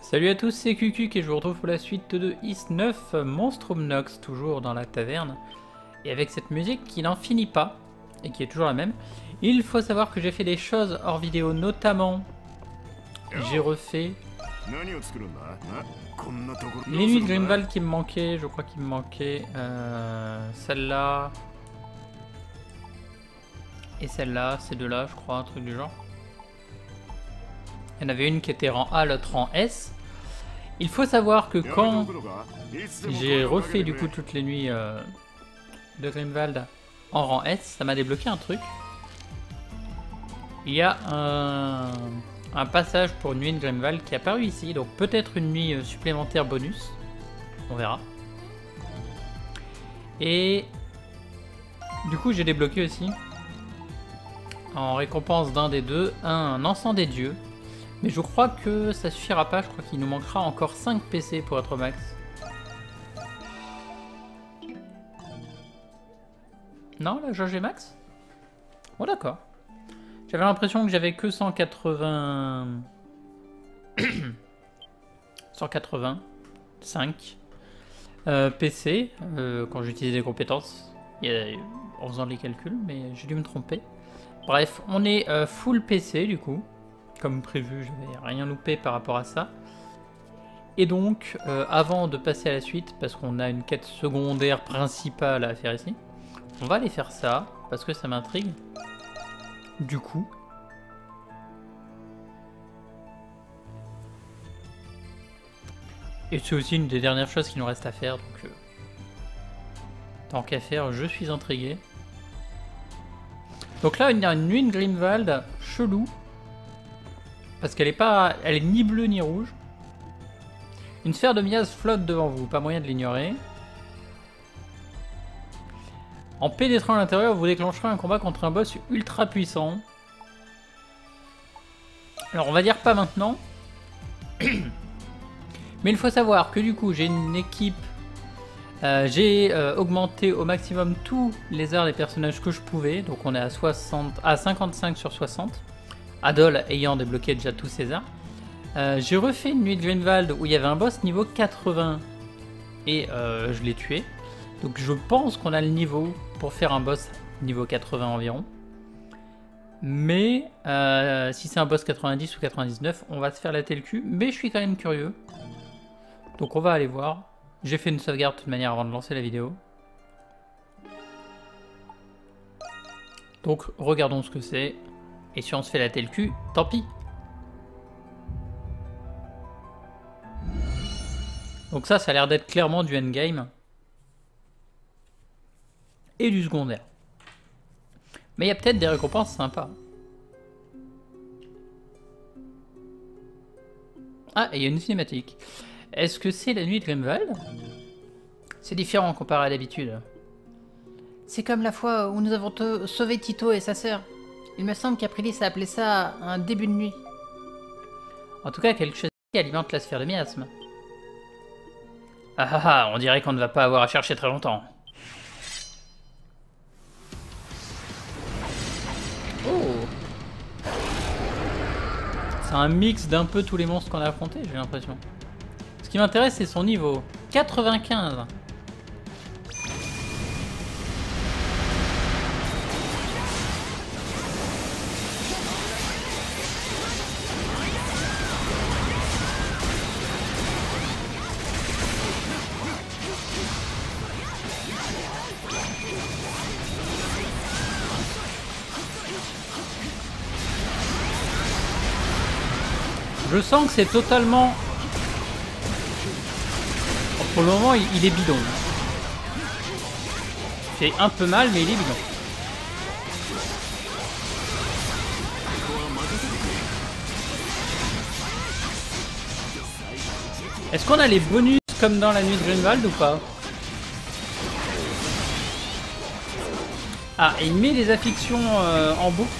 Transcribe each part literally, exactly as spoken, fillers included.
Salut à tous, c'est Kukuk et je vous retrouve pour la suite de Ys neuf, Monstrum Nox, toujours dans la taverne. Et avec cette musique qui n'en finit pas, et qui est toujours la même. Il faut savoir que j'ai fait des choses hors vidéo, notamment j'ai refait les nuits de Grimwald qui me manquaient, je crois qu'il me manquait euh, celle-là et celle-là, ces deux-là je crois, un truc du genre. Il y en avait une qui était rang A, l'autre rang S. Il faut savoir que quand j'ai refait du coup toutes les nuits euh, de Grimwald en rang S, ça m'a débloqué un truc. Il y a un, un passage pour une nuit de Grimwald qui est apparu ici, donc peut-être une nuit supplémentaire bonus. On verra. Et du coup j'ai débloqué aussi, en récompense d'un des deux, un encens des dieux. Mais je crois que ça suffira pas, je crois qu'il nous manquera encore cinq P C pour être au max. Non, la jauge est max? Oh d'accord. J'avais l'impression que j'avais que cent quatre-vingts... cent quatre-vingt-cinq euh, P C euh, quand j'utilisais les compétences, et, en faisant les calculs, mais j'ai dû me tromper. Bref, on est euh, full P C du coup. Comme prévu, je vais rien louper par rapport à ça. Et donc, euh, avant de passer à la suite, parce qu'on a une quête secondaire principale à faire ici, on va aller faire ça, parce que ça m'intrigue. Du coup. Et c'est aussi une des dernières choses qui nous reste à faire, donc... Euh, tant qu'à faire, je suis intrigué. Donc là, il y a une nuit de Grimwald chelou. Parce qu'elle est pas, elle est ni bleue ni rouge. Une sphère de miasme flotte devant vous, pas moyen de l'ignorer. En pénétrant à l'intérieur, vous déclencherez un combat contre un boss ultra puissant. Alors on va dire pas maintenant. Mais il faut savoir que du coup j'ai une équipe. Euh, j'ai euh, augmenté au maximum tous les arts des personnages que je pouvais. Donc on est à, soixante, à cinquante-cinq sur soixante. Adol ayant débloqué déjà tous ses arts. Euh, j'ai refait une nuit de Grimwald où il y avait un boss niveau quatre-vingts et euh, je l'ai tué. Donc je pense qu'on a le niveau pour faire un boss niveau quatre-vingts environ. Mais euh, si c'est un boss quatre-vingt-dix ou quatre-vingt-dix-neuf, on va se faire latter le cul. Mais je suis quand même curieux. Donc on va aller voir. J'ai fait une sauvegarde de toute manière avant de lancer la vidéo. Donc regardons ce que c'est. Et si on se fait latter le cul, tant pis. Donc ça, ça a l'air d'être clairement du endgame. Et du secondaire. Mais il y a peut-être des récompenses sympas. Ah, et il y a une cinématique. Est-ce que c'est la nuit de Grimwald? C'est différent comparé à d'habitude. C'est comme la fois où nous avons sauvé Tito et sa sœur. Il me semble qu'Aprilis a appelé ça un début de nuit. En tout cas, quelque chose qui alimente la sphère de miasme. Ah ah ah, on dirait qu'on ne va pas avoir à chercher très longtemps. Oh! C'est un mix d'un peu tous les monstres qu'on a affrontés, j'ai l'impression. Ce qui m'intéresse, c'est son niveau. quatre-vingt-quinze. Je sens que c'est totalement... Pour le moment, il est bidon. Il fait un peu mal, mais il est bidon. Est-ce qu'on a les bonus comme dans la nuit de Grimwald ou pas? Ah, et il met des afflictions euh, en boucle.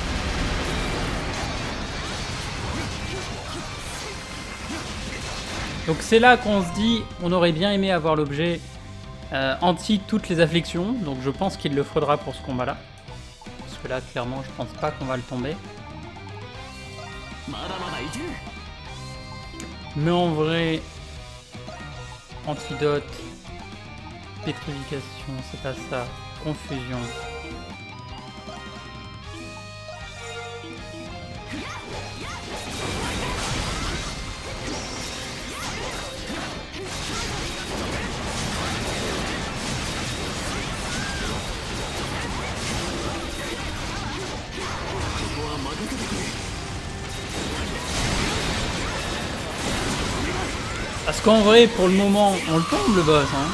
Donc c'est là qu'on se dit, on aurait bien aimé avoir l'objet euh, anti toutes les afflictions, donc je pense qu'il le faudra pour ce combat là. Parce que là clairement je pense pas qu'on va le tomber. Mais en vrai, antidote, pétrification, c'est pas ça. Confusion. Parce qu'en vrai, pour le moment, on le tombe le boss, hein.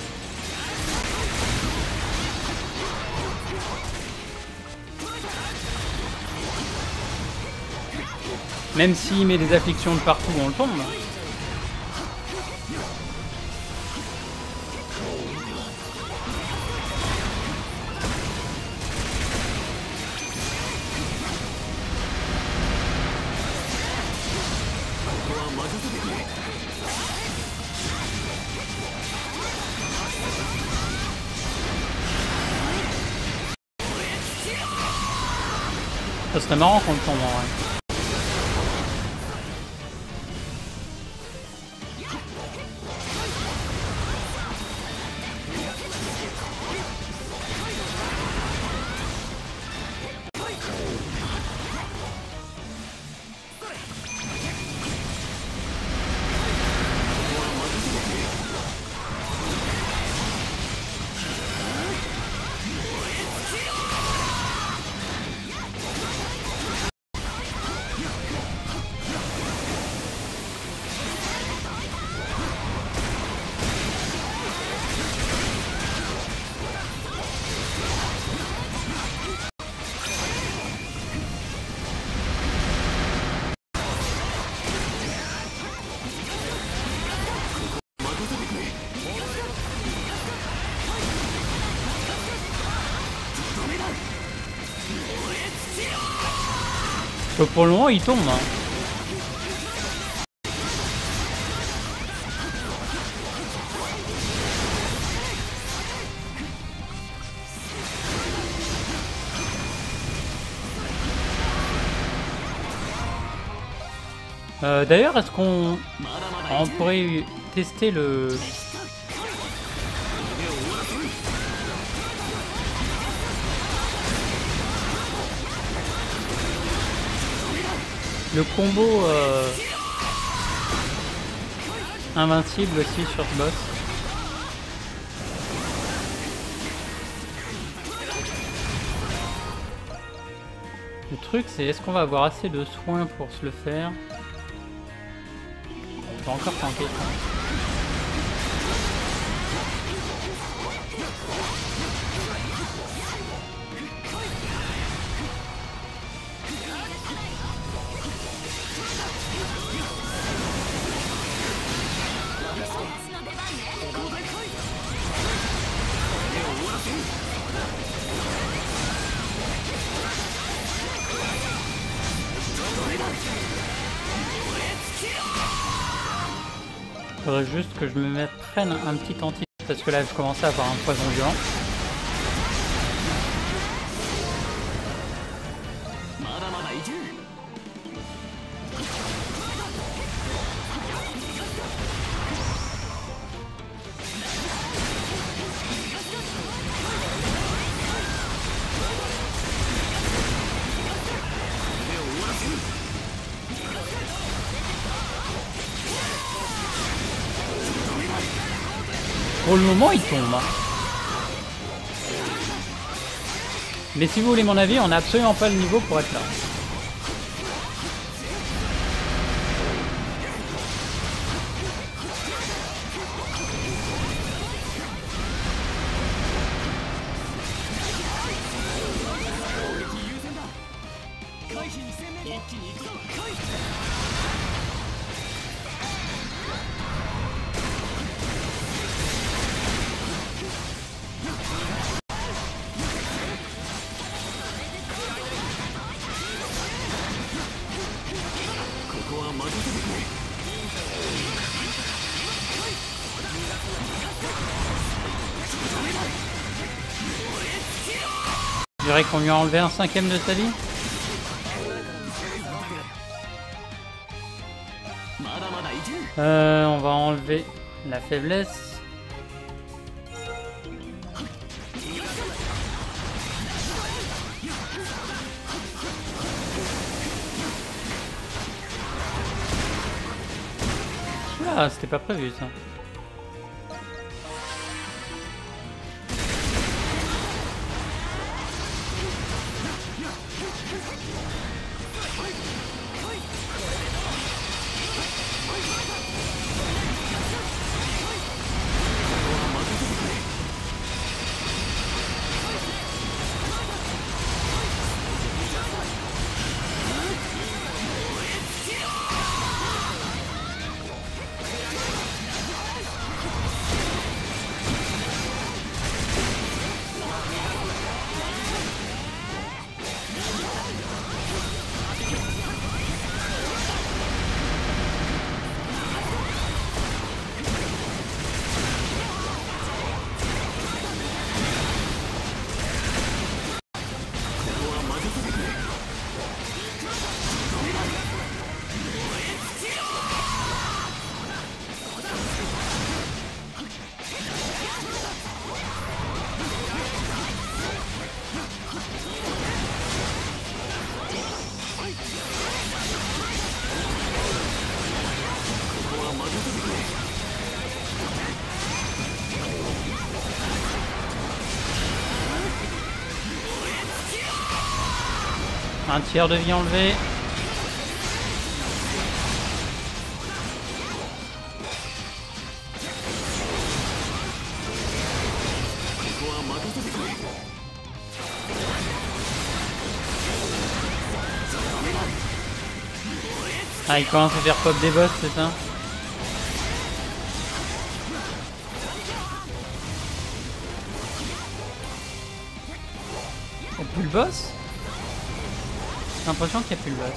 Même s'il met des afflictions de partout, on le tombe. Ça serait marrant qu'on le tombe en vrai. Donc pour le moment, il tombe. Hein. Euh, D'ailleurs, est-ce qu'on on pourrait tester le... Le combo euh, invincible aussi sur ce boss. Le truc c'est est-ce qu'on va avoir assez de soins pour se le faire? On va encore tenter. Faudrait juste que je me mette, prenne un petit anti parce que là je commençais à avoir un poison violent. Pour le moment, il tombe. Mais si vous voulez mon avis, on n'a absolument pas le niveau pour être là. Je dirais qu'on lui a enlevé un cinquième de sa vie. Euh, on va enlever la faiblesse. Ah, c'était pas prévu ça. Un tiers de vie enlevé. Ah, il commence à faire pop des boss, c'est ça? Y'a plus le boss? J'ai l'impression qu'il n'y a plus le boss.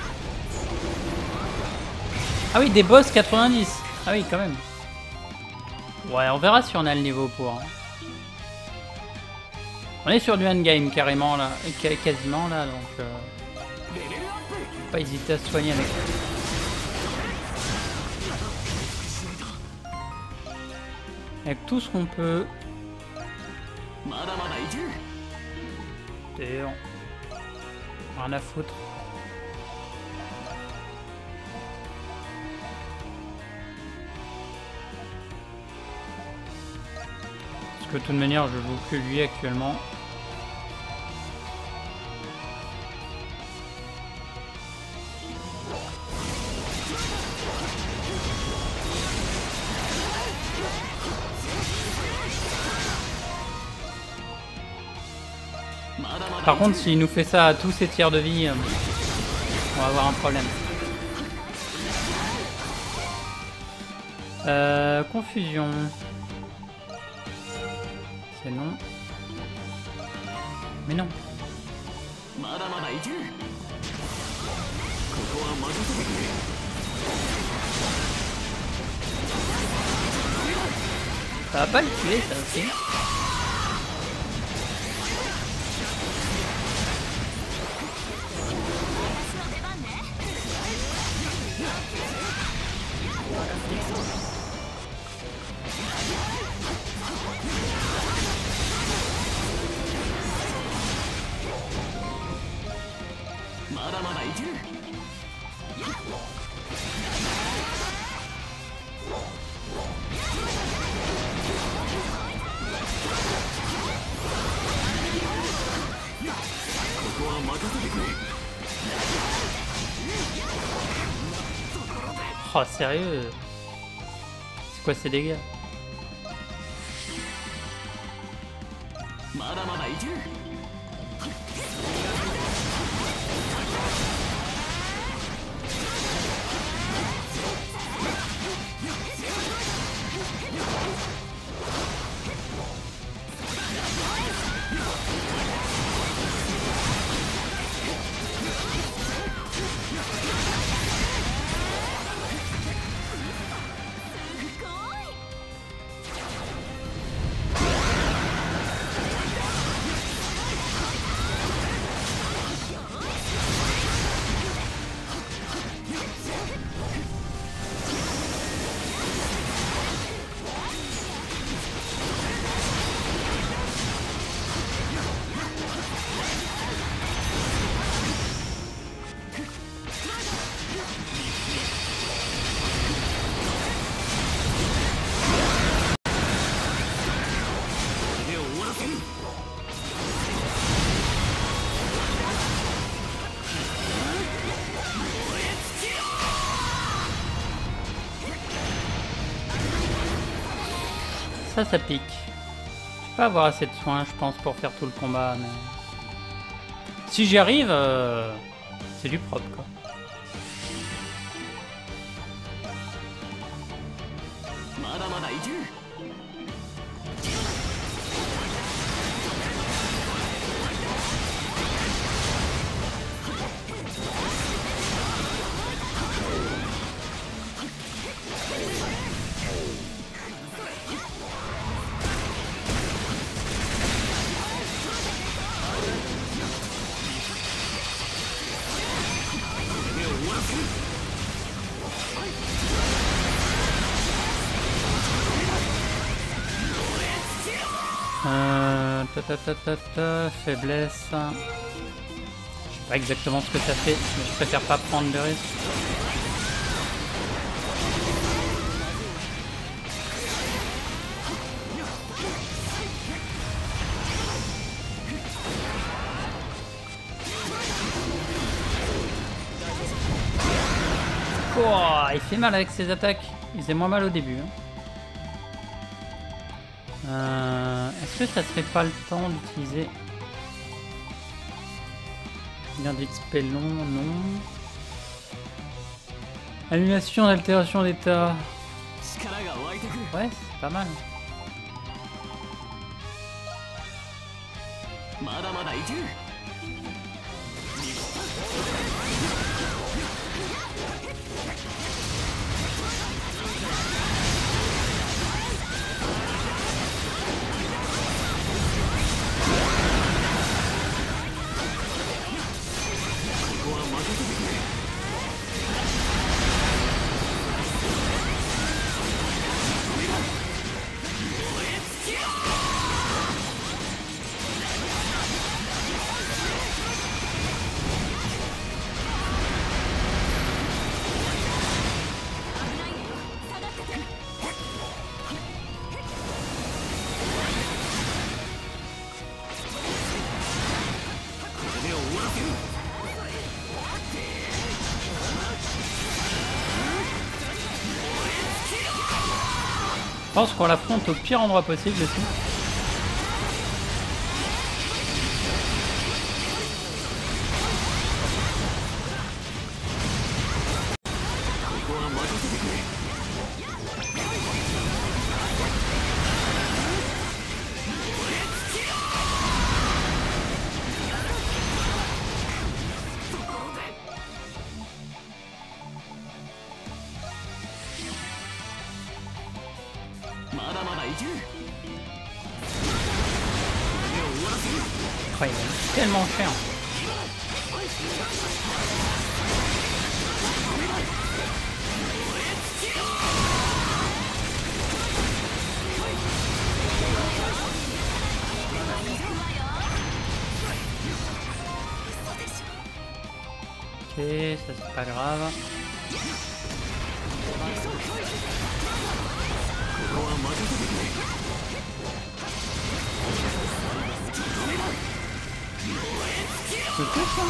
Ah oui, des boss quatre-vingt-dix. Ah oui, quand même. Ouais, on verra si on a le niveau pour. Hein. On est sur du endgame carrément là, quasiment là, donc euh, faut pas hésiter à se soigner avec. Avec tout ce qu'on peut. Et on... Rien à foutre. Parce que de toute manière, je joue que lui actuellement. Par contre, s'il nous fait ça à tous ses tiers de vie, euh, on va avoir un problème. Euh, confusion. C'est non. Mais non. Ça va pas le tuer, ça aussi. Oh sérieux? C'est quoi ces dégâts? ça, ça pique. Je vais pas avoir assez de soins, je pense, pour faire tout le combat, mais... Si j'y arrive, euh... c'est du propre, quoi. Euh, ta, ta, ta, ta, ta, faiblesse. Je sais pas exactement ce que ça fait, mais je préfère pas prendre de risque. Oh, il fait mal avec ses attaques. Il faisait moins mal au début. Hein. Euh, Est-ce que ça serait pas le temps d'utiliser bien d'X P long? Non. Annulation d'altération d'état. Ouais, c'est pas mal. Je pense qu'on l'affronte au pire endroit possible aussi. Oh, il est tellement cher. Ok, ça c'est pas grave. C'est tout ça?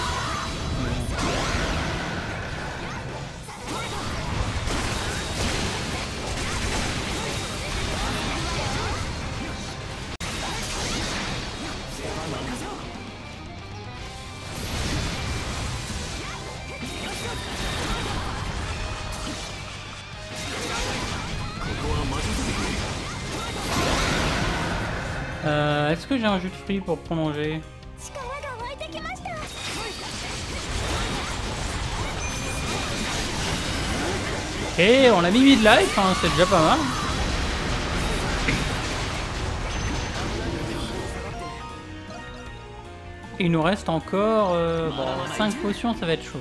Euh, Est-ce que j'ai un jus de fruits pour prolonger? Et on a mis mid life, hein, c'est déjà pas mal. Il nous reste encore euh, bon, cinq potions, ça va être chaud.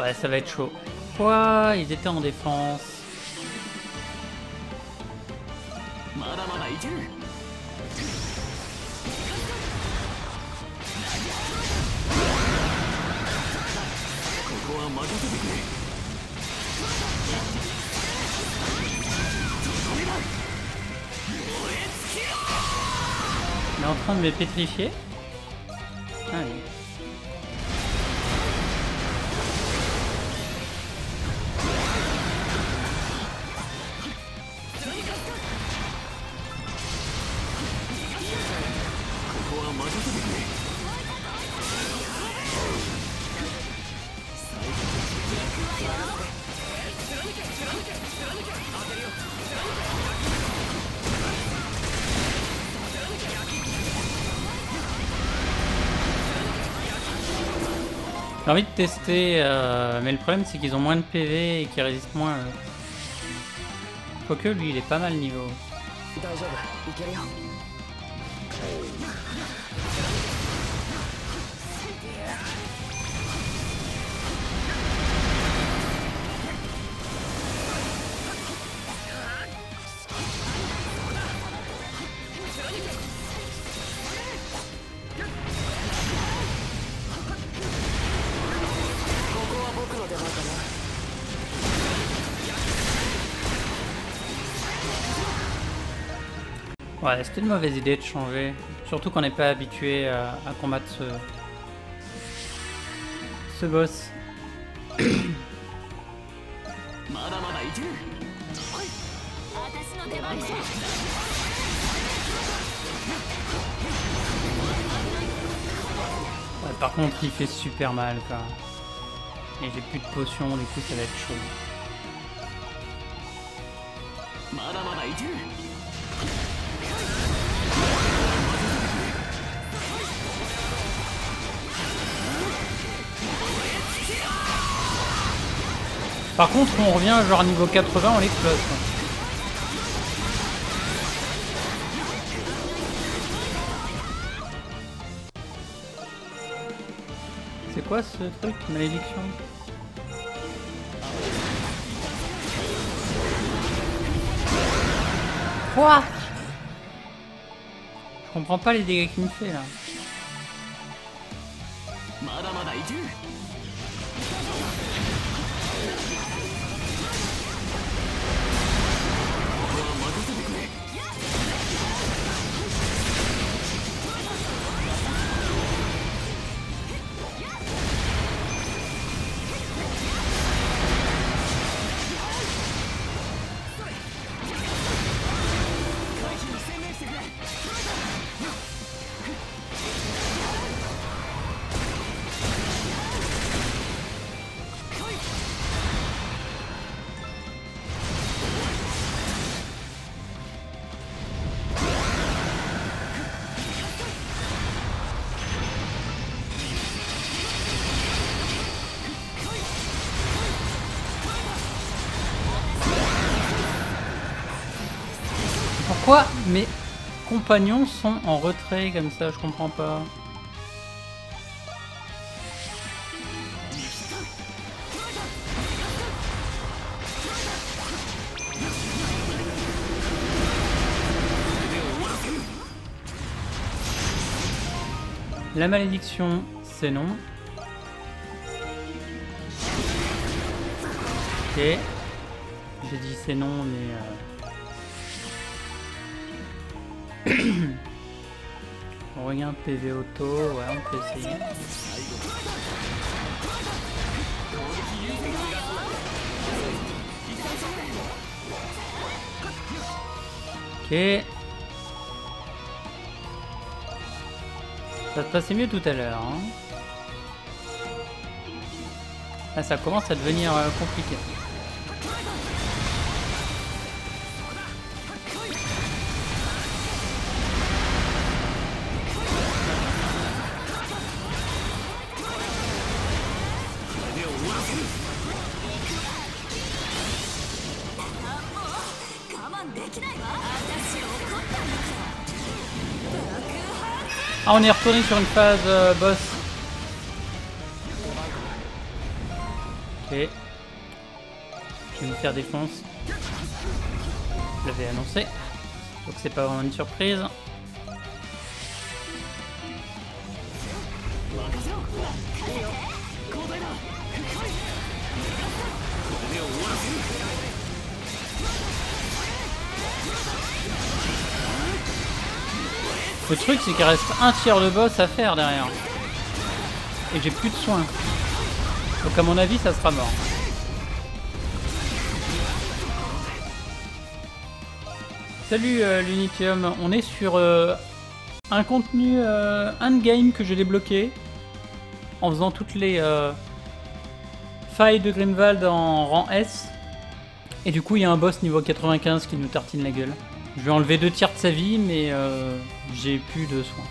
Ouais, ça va être chaud. Quoi? Ils étaient en défense. Il est en train de me pétrifier. Allez. J'ai envie de tester, euh, mais le problème c'est qu'ils ont moins de P V et qu'ils résistent moins. Euh... Quoique lui il est pas mal niveau. Ouais, c'était une mauvaise idée de changer. Surtout qu'on n'est pas habitué à, à combattre ce, ce boss. Ouais, par contre, il fait super mal, quoi. Et j'ai plus de potions, du coup, ça va être chaud. Par contre, on revient genre niveau quatre-vingts, on l'explose. C'est quoi ce truc, malédiction? Quoi? Je comprends pas les dégâts qu'il me fait là. Pourquoi mes compagnons sont en retrait comme ça? Je comprends pas. La malédiction, c'est non. Ok. J'ai dit c'est non, mais... Euh... on regarde P V auto, ouais, on peut essayer. Ok. Ça se passait mieux tout à l'heure. Hein. Là, ça commence à devenir euh, compliqué. Ah, on est retourné sur une phase euh, boss. Ok. Je vais me faire défonce. Je l'avais annoncé. Donc c'est pas vraiment une surprise. Le truc c'est qu'il reste un tiers de boss à faire derrière. Et j'ai plus de soins. Donc à mon avis ça sera mort. Salut euh, l'Unitium, on est sur euh, un contenu euh, endgame que j'ai débloqué en faisant toutes les euh, failles de Grimwald en rang S. Et du coup il y a un boss niveau quatre-vingt-quinze qui nous tartine la gueule. Je vais enlever deux tiers de sa vie mais euh, j'ai plus de soins.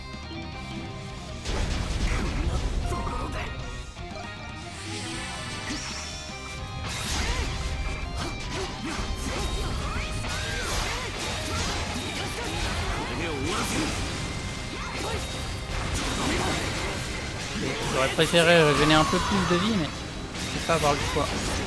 J'aurais préféré régénérer un peu plus de vie, mais je vais pas avoir le choix.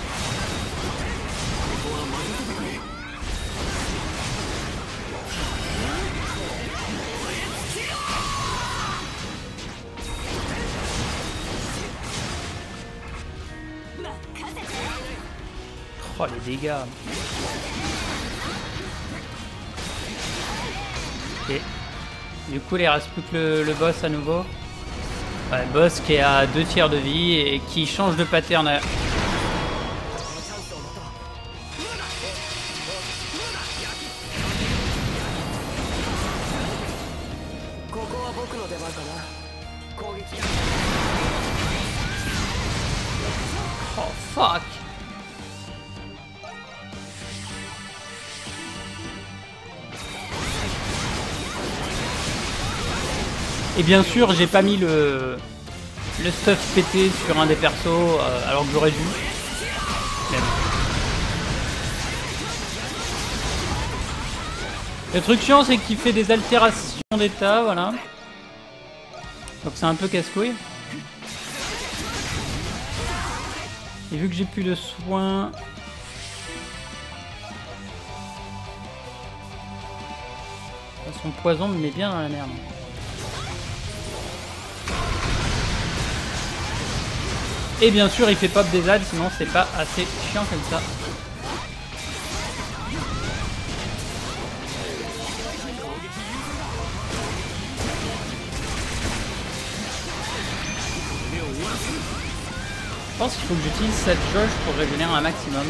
Oh les dégâts. Ok. Du coup il reste plus que le, le boss à nouveau. Ouais, le boss qui est à deux tiers de vie et qui change de pattern. À... Oh fuck. Et bien sûr, j'ai pas mis le, le stuff pété sur un des persos euh, alors que j'aurais dû. Mais bon. Le truc chiant, c'est qu'il fait des altérations d'état, voilà. Donc c'est un peu casse-couille. Et vu que j'ai plus de soins... Son poison me met bien dans la merde. Et bien sûr, il fait pop des ailes, sinon c'est pas assez chiant comme ça. Je pense qu'il faut que j'utilise cette jauge pour régénérer un maximum.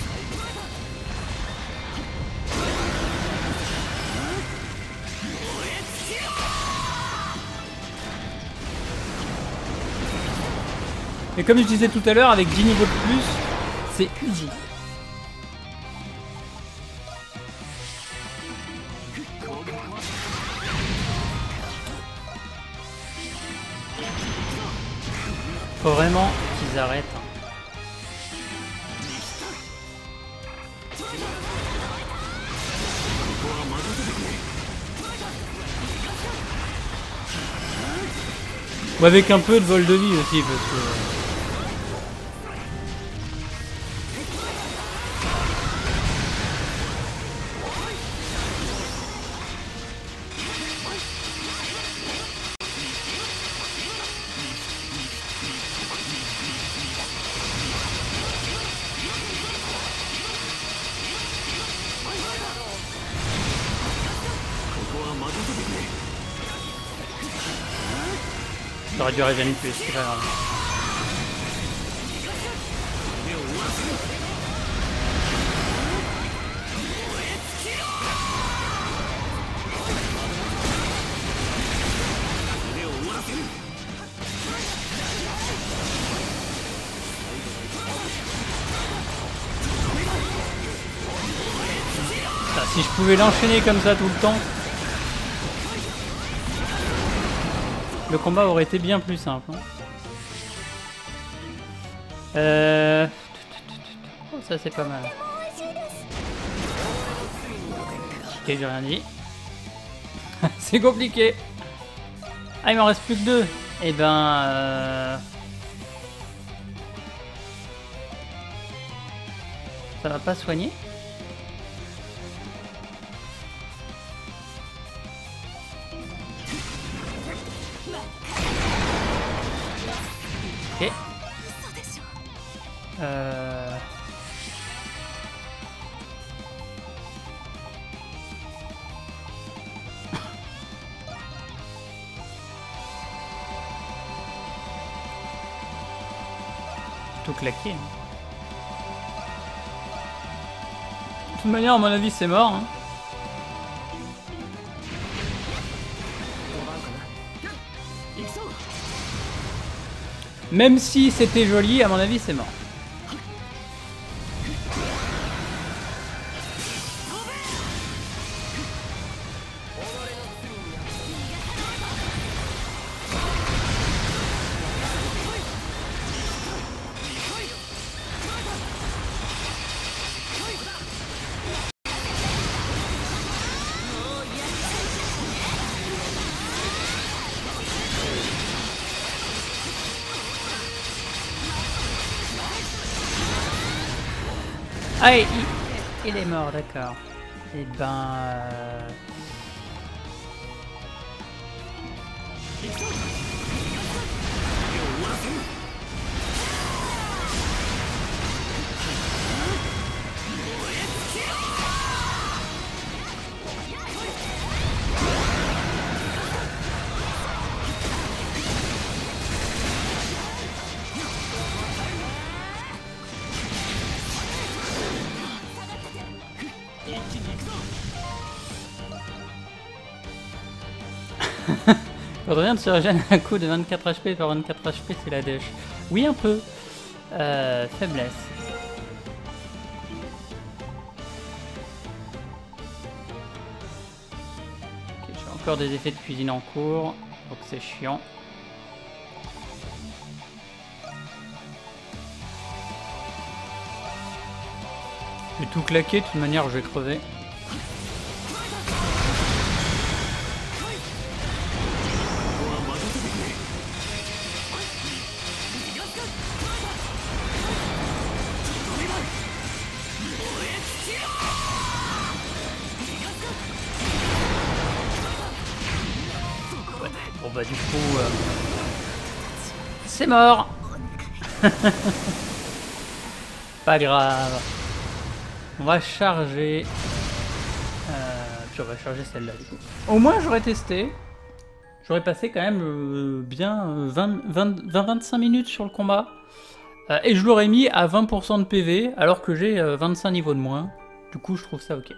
Et comme je disais tout à l'heure, avec dix niveaux de plus, c'est easy. Faut vraiment qu'ils arrêtent. Ou avec un peu de vol de vie aussi, parce que... J'aurais dû régénérer plus, c'est pas grave. Ah, si je pouvais l'enchaîner comme ça tout le temps, le combat aurait été bien plus simple. Hein. Euh... Oh, ça c'est pas mal. Ok, j'ai rien dit. C'est compliqué. Ah, il m'en reste plus que deux. Et ben... Euh... Ça m'a pas soigné. Ok. Euh... Tout claqué. Hein. De toute manière, à mon avis, c'est mort. Hein. Même si c'était joli, à mon avis, c'est mort. Ah, il, il est mort, d'accord. Et ben... Euh... Faudrait se régène un coup de vingt-quatre H P par vingt-quatre H P, c'est la dèche. Oui, un peu. Euh, faiblesse. Okay, j'ai encore des effets de cuisine en cours, donc c'est chiant. J'ai tout claqué, de toute manière je vais crever. Bon bah du coup... Euh... C'est mort. Pas grave. On va charger... Euh... Puis on va charger celle-là du coup. Au moins j'aurais testé. J'aurais passé quand même euh, bien vingt à vingt-cinq minutes sur le combat. Euh, et je l'aurais mis à vingt pour cent de P V alors que j'ai euh, vingt-cinq niveaux de moins. Du coup je trouve ça ok.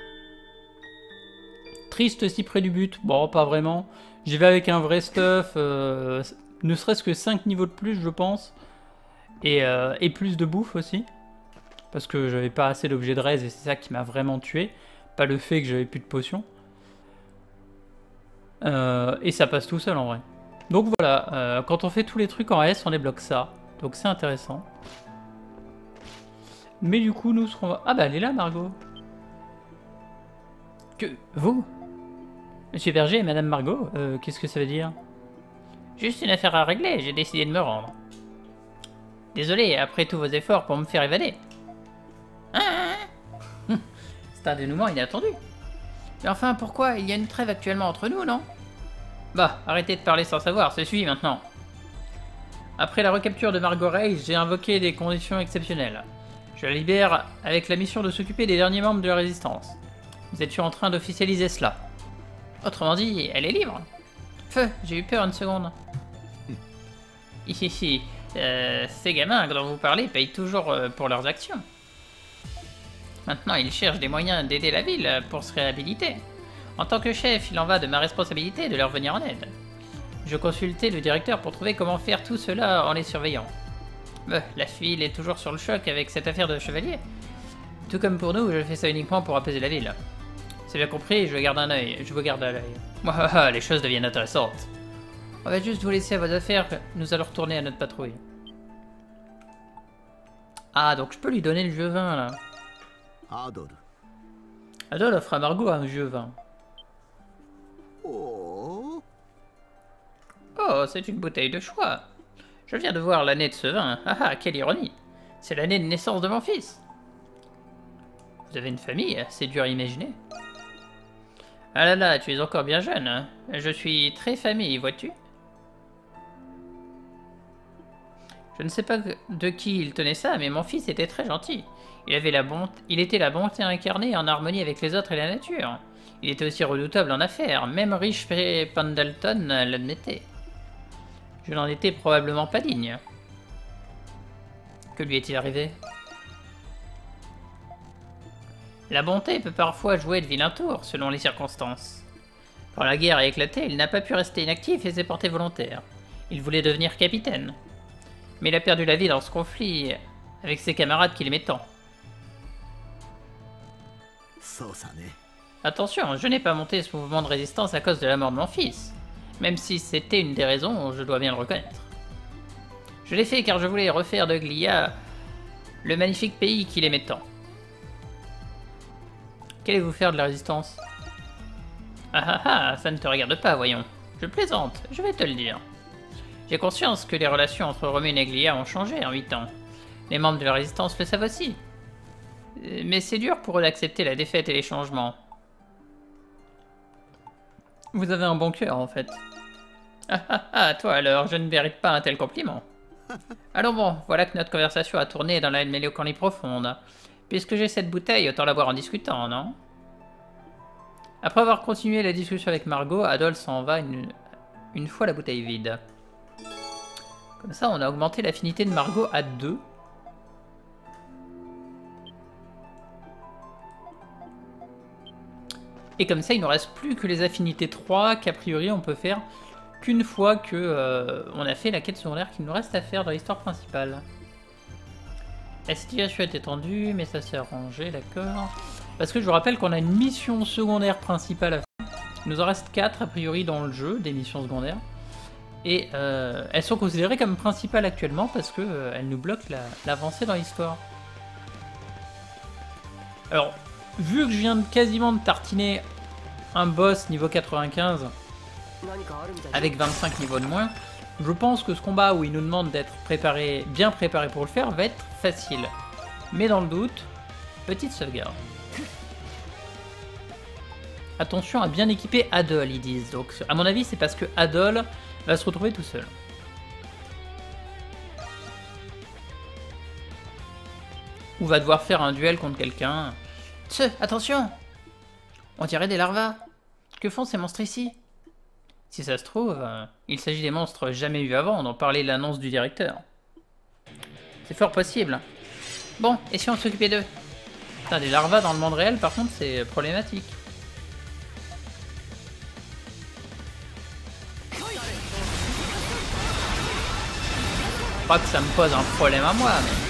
Triste si près du but. Bon, pas vraiment. J'y vais avec un vrai stuff. Euh, ne serait-ce que cinq niveaux de plus je pense. Et, euh, et plus de bouffe aussi. Parce que j'avais pas assez d'objets de raise et c'est ça qui m'a vraiment tué. Pas le fait que j'avais plus de potions. Euh, et ça passe tout seul en vrai. Donc voilà, euh, quand on fait tous les trucs en S, on débloque ça. Donc c'est intéressant. Mais du coup, nous serons... Ah bah elle est là, Margot. Que... Vous Monsieur Berger et Madame Margot, euh, qu'est-ce que ça veut dire? Juste une affaire à régler, j'ai décidé de me rendre. Désolé, après tous vos efforts pour me faire évader. Ah, c'est un dénouement inattendu. Mais enfin, pourquoi? Il y a une trêve actuellement entre nous, non? Bah, arrêtez de parler sans savoir, c'est suivi maintenant. Après la recapture de Margot Rey, j'ai invoqué des conditions exceptionnelles. Je la libère avec la mission de s'occuper des derniers membres de la résistance. Vous êtes en train d'officialiser cela. Autrement dit, elle est libre. Feu, j'ai eu peur une seconde. Hihihi, euh, ces gamins dont vous parlez payent toujours euh, pour leurs actions. Maintenant, ils cherchent des moyens d'aider la ville pour se réhabiliter. En tant que chef, il en va de ma responsabilité de leur venir en aide. Je consultais le directeur pour trouver comment faire tout cela en les surveillant. Euh, la ville est toujours sur le choc avec cette affaire de chevalier. Tout comme pour nous, je fais ça uniquement pour apaiser la ville. C'est bien compris, je garde un œil, je vous garde à l'œil. Les choses deviennent intéressantes. On va juste vous laisser à vos affaires, nous allons retourner à notre patrouille. Ah, donc je peux lui donner le jeu vin là. Adol. Adol offre à Margot un jeu vin. Oh, oh c'est une bouteille de choix. Je viens de voir l'année de ce vin. Ah ah, quelle ironie. C'est l'année de naissance de mon fils. Vous avez une famille, c'est dur à imaginer. Ah là là, tu es encore bien jeune. Hein. Je suis très famille, vois-tu? Je ne sais pas de qui il tenait ça, mais mon fils était très gentil. Il avait la bonté, il était la bonté incarnée en harmonie avec les autres et la nature. Il était aussi redoutable en affaires, même riche Pendleton l'admettait. Je n'en étais probablement pas digne. Que lui est-il arrivé? La bonté peut parfois jouer de vilains tours, selon les circonstances. Quand la guerre a éclaté, il n'a pas pu rester inactif et s'est porté volontaire. Il voulait devenir capitaine. Mais il a perdu la vie dans ce conflit avec ses camarades qui l'aimaient tant. Attention, je n'ai pas monté ce mouvement de résistance à cause de la mort de mon fils. Même si c'était une des raisons, je dois bien le reconnaître. Je l'ai fait car je voulais refaire de Glia le magnifique pays qu'il aimait tant. Qu'allez-vous faire de la résistance? Ah ah ah, ça ne te regarde pas, voyons. Je plaisante, je vais te le dire. J'ai conscience que les relations entre Romune et Glia ont changé en huit ans. Les membres de la résistance le savent aussi. Mais c'est dur pour eux d'accepter la défaite et les changements. Vous avez un bon cœur, en fait. Ah ah ah, toi alors, je ne mérite pas un tel compliment. Alors bon, voilà que notre conversation a tourné dans la mélancolie profonde. Puisque j'ai cette bouteille, autant la boire en discutant, non? Après avoir continué la discussion avec Margot, Adol s'en va une, une fois la bouteille vide. Comme ça, on a augmenté l'affinité de Margot à deux. Et comme ça, il ne nous reste plus que les affinités trois, qu'a priori on peut faire qu'une fois que euh, on a fait la quête secondaire qu'il nous reste à faire dans l'histoire principale. La situation est étendue, mais ça s'est arrangé, d'accord. Parce que je vous rappelle qu'on a une mission secondaire principale à faire. Il nous en reste quatre a priori dans le jeu, des missions secondaires. Et euh, elles sont considérées comme principales actuellement parce qu'elles euh, nous bloquent l'avancée la, dans l'histoire. Alors, vu que je viens de quasiment de tartiner un boss niveau quatre-vingt-quinze avec vingt-cinq niveaux de moins, je pense que ce combat où il nous demande d'être préparé, bien préparé pour le faire va être facile. Mais dans le doute, petite sauvegarde. Attention à bien équiper Adol, ils disent. Donc, à mon avis, c'est parce que Adol va se retrouver tout seul. Ou va devoir faire un duel contre quelqu'un. Tch, attention! On dirait des larvas. Que font ces monstres ici? Si ça se trouve, euh, il s'agit des monstres jamais vus avant, dont parlait l'annonce du directeur. C'est fort possible. Bon, et si on s'occupait d'eux? Putain, des larvas dans le monde réel, par contre, c'est problématique. Je crois que ça me pose un problème à moi, mais...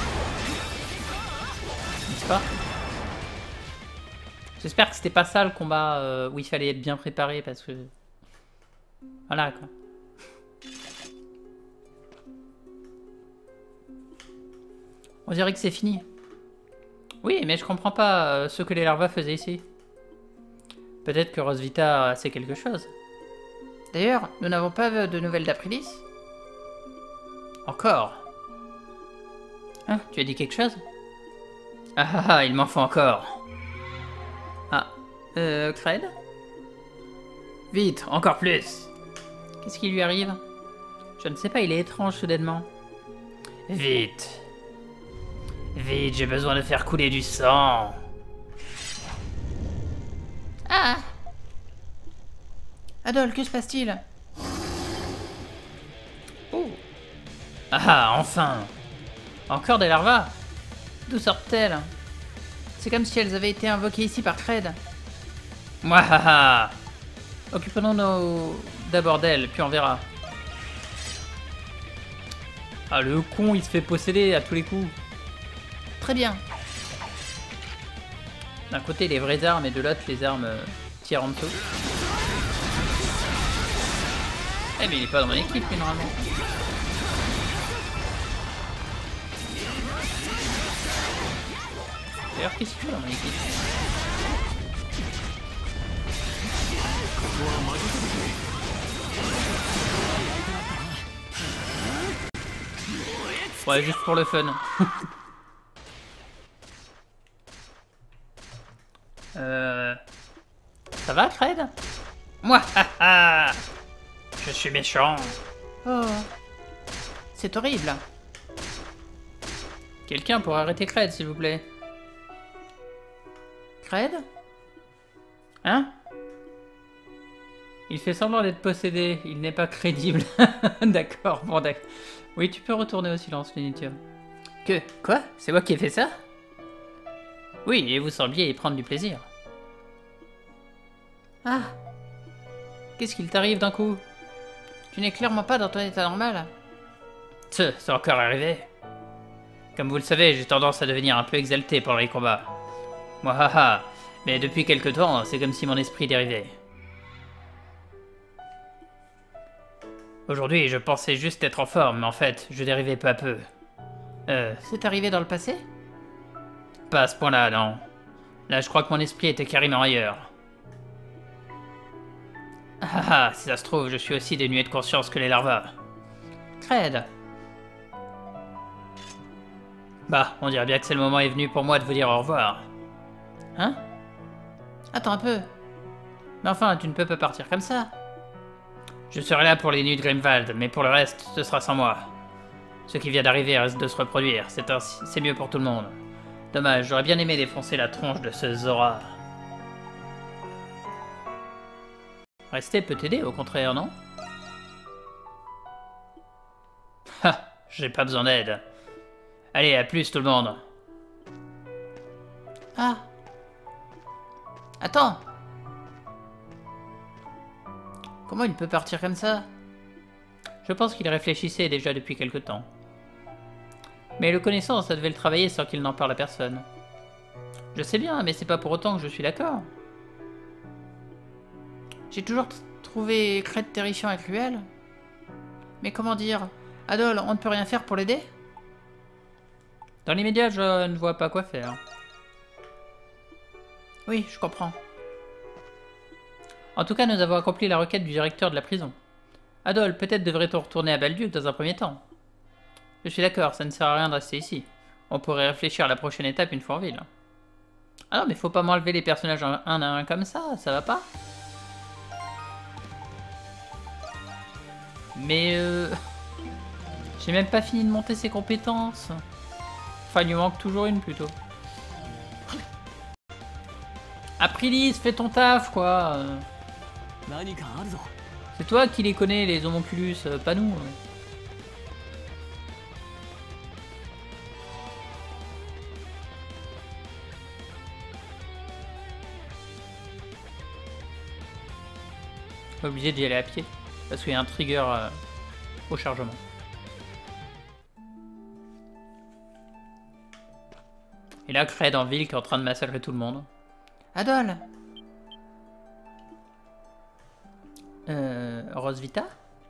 N'est-ce pas? J'espère que c'était pas ça le combat euh, où il fallait être bien préparé, parce que... Voilà, quoi. On dirait que c'est fini. Oui, mais je comprends pas euh, ce que les larvas faisaient ici. Peut-être que Rosvita sait quelque chose. D'ailleurs, nous n'avons pas de nouvelles d'Aprilis? Encore? Hein, tu as dit quelque chose? Ah ah ah, il m'en faut encore. Ah, euh, Cred? Vite, encore plus. Qu'est-ce qui lui arrive? Je ne sais pas, il est étrange soudainement. Vite. Vite, j'ai besoin de faire couler du sang. Ah! Adol, que se passe-t-il? Oh! Ah, enfin! Encore des larvas? D'où sortent-elles? C'est comme si elles avaient été invoquées ici par Cred. Mouahaha! Occupons-nous d'abord d'elle, puis on verra. Ah, le con, il se fait posséder à tous les coups. Très bien. D'un côté, les vraies armes, et de l'autre, les armes euh, tirent en dessous. Eh, mais il est pas dans mon équipe, lui, normalement. D'ailleurs, qu'est-ce qu'il fait dans mon équipe? Ouais, juste pour le fun. Euh... Ça va, Cred? Moi, haha! Je suis méchant. Oh. C'est horrible. Quelqu'un pour arrêter Cred, s'il vous plaît. Cred? Hein? Il fait semblant d'être possédé. Il n'est pas crédible. D'accord, bon d'accord. Oui, tu peux retourner au silence, Lunitium. Que? Quoi? C'est moi qui ai fait ça? Oui, et vous sembliez y prendre du plaisir. Ah! Qu'est-ce qu'il t'arrive d'un coup? Tu n'es clairement pas dans ton état normal. Ce, c'est encore arrivé. Comme vous le savez, j'ai tendance à devenir un peu exalté pendant les combats. Mouahaha, mais depuis quelque temps, c'est comme si mon esprit dérivait. Aujourd'hui, je pensais juste être en forme, mais en fait, je dérivais peu à peu. Euh, c'est arrivé dans le passé? Pas à ce point-là, non. Là, je crois que mon esprit était carrément ailleurs. Ah ah, si ça se trouve, je suis aussi dénué de conscience que les larvas. Cred. Bah, on dirait bien que c'est le moment est venu pour moi de vous dire au revoir. Hein? Attends un peu. Mais enfin, tu ne peux pas partir comme ça. Je serai là pour les nuits de Grimwald, mais pour le reste, ce sera sans moi. Ce qui vient d'arriver risque de se reproduire, c'est ainsi, c'est mieux pour tout le monde. Dommage, j'aurais bien aimé défoncer la tronche de ce Zora. Rester peut t'aider, au contraire, non? Ha, j'ai pas besoin d'aide. Allez, à plus tout le monde. Ah. Attends. Comment il peut partir comme ça? Je pense qu'il réfléchissait déjà depuis quelque temps. Mais le connaissant, ça devait le travailler sans qu'il n'en parle à personne. Je sais bien, mais c'est pas pour autant que je suis d'accord. J'ai toujours trouvé Cred terrifiant et cruel. Mais comment dire? Adol, on ne peut rien faire pour l'aider? Dans l'immédiat, je ne vois pas quoi faire. Oui, je comprends. En tout cas, nous avons accompli la requête du directeur de la prison. Adol, peut-être devrait-on retourner à Balduc dans un premier temps. Je suis d'accord, ça ne sert à rien de rester ici. On pourrait réfléchir à la prochaine étape une fois en ville. Ah non, mais faut pas m'enlever les personnages un à un comme ça, ça va pas? Mais euh... j'ai même pas fini de monter ses compétences. Enfin, il lui manque toujours une plutôt. Aprilis, fais ton taf quoi. C'est toi qui les connais, les homonculus, pas nous. Pas obligé d'y aller à pied, parce qu'il y a un trigger euh, au chargement. Et là, Cred en ville qui est en train de massacrer tout le monde. Adol. Euh... Rosvita?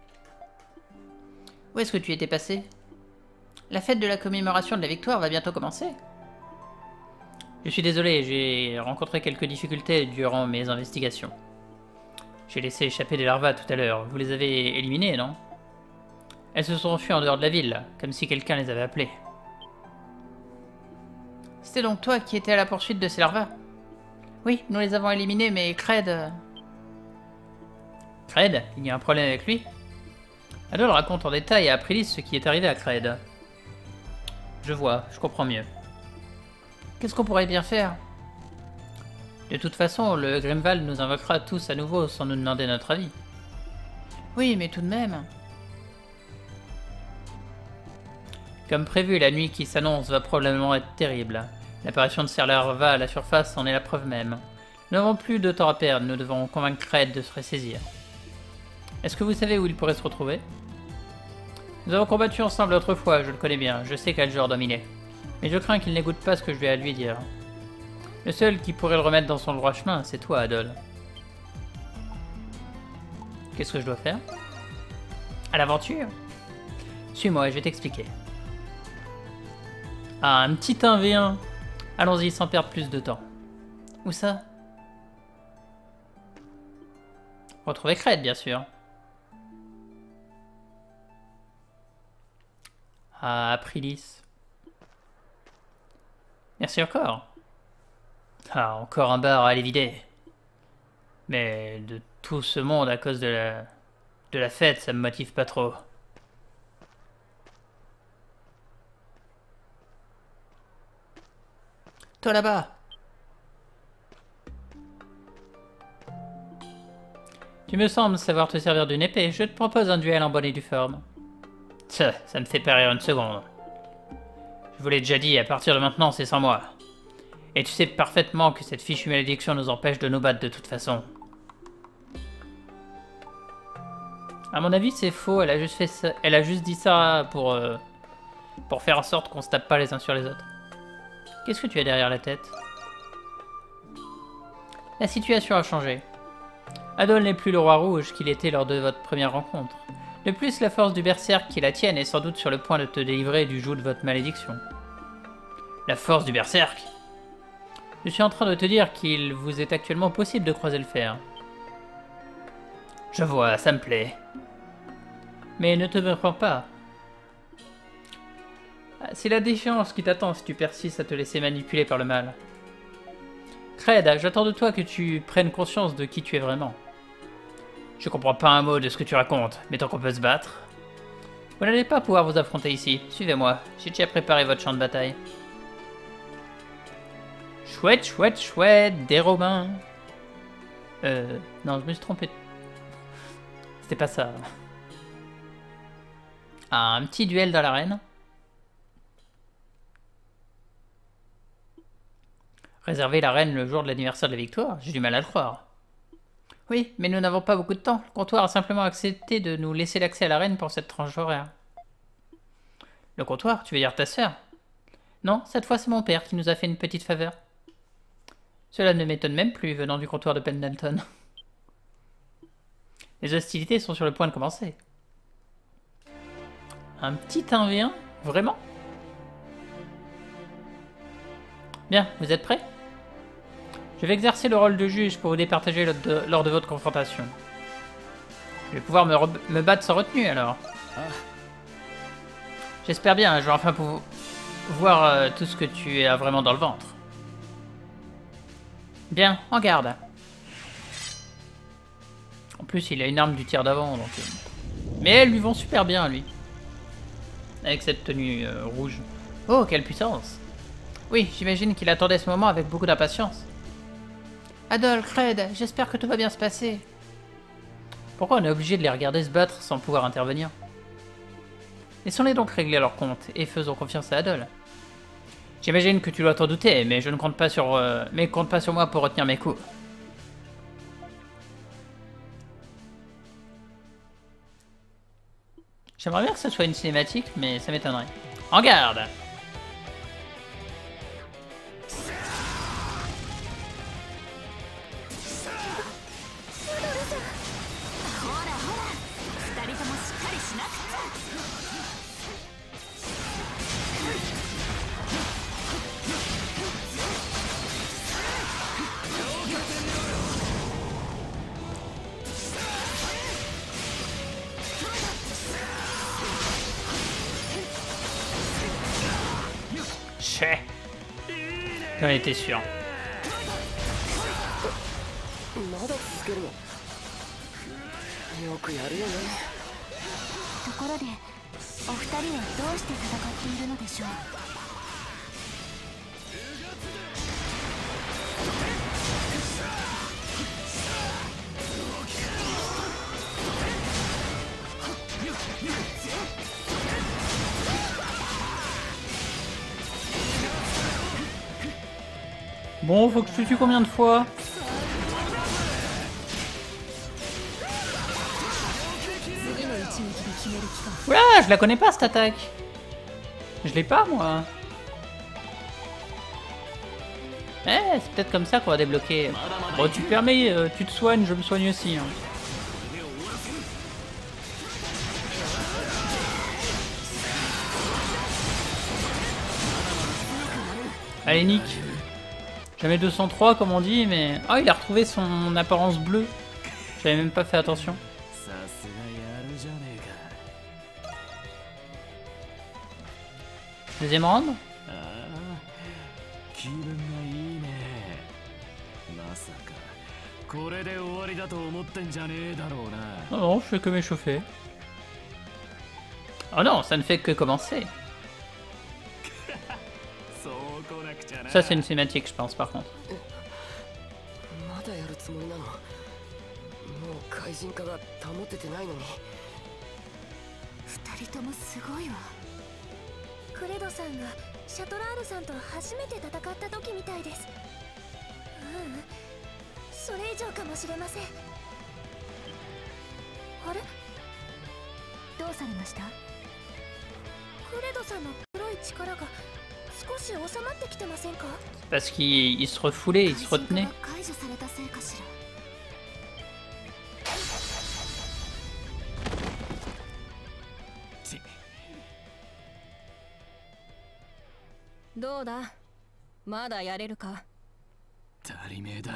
Où est-ce que tu étais passé? La fête de la commémoration de la victoire va bientôt commencer. Je suis désolé, j'ai rencontré quelques difficultés durant mes investigations. J'ai laissé échapper des larvas tout à l'heure. Vous les avez éliminées, non? Elles se sont enfuies en dehors de la ville, comme si quelqu'un les avait appelées. C'était donc toi qui étais à la poursuite de ces larvas? Oui, nous les avons éliminées, mais Cred... Cred? Il y a un problème avec lui? Adol raconte en détail à Aprilis ce qui est arrivé à Cred. Je vois, je comprends mieux. Qu'est-ce qu'on pourrait bien faire? De toute façon, le Grimwald nous invoquera tous à nouveau sans nous demander notre avis. Oui, mais tout de même... Comme prévu, la nuit qui s'annonce va probablement être terrible. L'apparition de ces larvas à la surface en est la preuve même. Nous n'avons plus de temps à perdre, nous devons convaincre Cred de se ressaisir. Est-ce que vous savez où il pourrait se retrouver? Nous avons combattu ensemble autrefois, je le connais bien, je sais quel genre d'homme il est. Mais je crains qu'il n'écoute pas ce que je vais à lui dire. Le seul qui pourrait le remettre dans son droit chemin, c'est toi, Adol. Qu'est-ce que je dois faire? À l'aventure? Suis-moi, je vais t'expliquer. Ah, un petit un v un. Allons-y, sans perdre plus de temps. Où ça? Retrouver Cred, bien sûr. Ah, Aprilis. Merci encore. Ah, encore un bar à aller vider. Mais de tout ce monde à cause de la... de la fête, ça me motive pas trop. Toi là-bas. Tu me sembles savoir te servir d'une épée. Je te propose un duel en bonne et due forme. Ça, ça me fait pas rire une seconde. Je vous l'ai déjà dit, à partir de maintenant, c'est sans moi. Et tu sais parfaitement que cette fichue malédiction nous empêche de nous battre de toute façon. À mon avis, c'est faux. Elle a juste fait ça. Elle a juste dit ça pour euh, pour faire en sorte qu'on se tape pas les uns sur les autres. Qu'est-ce que tu as derrière la tête? La situation a changé. Adol n'est plus le roi rouge qu'il était lors de votre première rencontre. De plus, la force du berserk qui est la tienne est sans doute sur le point de te délivrer du joug de votre malédiction. La force du berserk? Je suis en train de te dire qu'il vous est actuellement possible de croiser le fer. Je vois, ça me plaît. Mais ne te méprends pas. C'est la déchéance qui t'attend si tu persistes à te laisser manipuler par le mal. Cred, j'attends de toi que tu prennes conscience de qui tu es vraiment. Je comprends pas un mot de ce que tu racontes, mais tant qu'on peut se battre... Vous n'allez pas pouvoir vous affronter ici. Suivez-moi, j'ai déjà préparé votre champ de bataille. Chouette, chouette, chouette, des Romains. Euh... Non, je me suis trompé. C'était pas ça. Ah, un petit duel dans l'arène. Réserver l'arène le jour de l'anniversaire de la victoire, j'ai du mal à le croire. Oui, mais nous n'avons pas beaucoup de temps. Le comptoir a simplement accepté de nous laisser l'accès à l'arène pour cette tranche horaire. Le comptoir, tu veux dire ta sœur? Non, cette fois c'est mon père qui nous a fait une petite faveur. Cela ne m'étonne même plus venant du comptoir de Pendleton. Les hostilités sont sur le point de commencer. Un petit un v un? Vraiment? Bien, vous êtes prêts? Je vais exercer le rôle de juge pour vous départager lors de, lors de votre confrontation. Je vais pouvoir me, me battre sans retenue alors. J'espère bien, je vais enfin pouvoir voir euh, tout ce que tu as vraiment dans le ventre. Bien, en garde. En plus, il a une arme du tir d'avant, donc... Euh... Mais elles lui vont super bien, lui. Avec cette tenue euh, rouge. Oh, quelle puissance! Oui, j'imagine qu'il attendait ce moment avec beaucoup d'impatience. Adol, Cred, j'espère que tout va bien se passer. Pourquoi on est obligé de les regarder se battre sans pouvoir intervenir? Laissons-les donc régler leur compte et faisons confiance à Adol. J'imagine que tu dois t'en douter, mais je ne compte pas sur, euh, mais compte pas sur moi pour retenir mes coups. J'aimerais bien que ce soit une cinématique, mais ça m'étonnerait. En garde! J'en étais sûr. ところで、お二人はどうして戦っているのでしょう。 Bon, faut que je te tue combien de fois? Oula, je la connais pas cette attaque. Je l'ai pas moi. Eh, c'est peut-être comme ça qu'on va débloquer. Bon, tu permets, euh, tu te soignes, je me soigne aussi. Hein. Allez, Nick. Jamais deux cent trois comme on dit, mais... Oh, il a retrouvé son apparence bleue. J'avais même pas fait attention. Deuxième round. これで終わりだと思ってんじゃねえだろうな。 Non, non, je fais que m'échauffer. Ah non, ça ne fait que commencer. Ça, c'est une cinématique, je pense, par contre. まだやるつもりなの？もう怪人化が保ててないのに。 二人ともすごいわ。クレドさんがシャトラールさんと初めて戦った時みたいです。ううん、それ以上かもしれません。あれ、どうされました？クレドさんの黒い力が少し収まってきてませんか？ Parce qu'il il se refoulait, il se retenait. 解除されたせいかしら。 どうだ、まだやれるか？ 足りめえだ。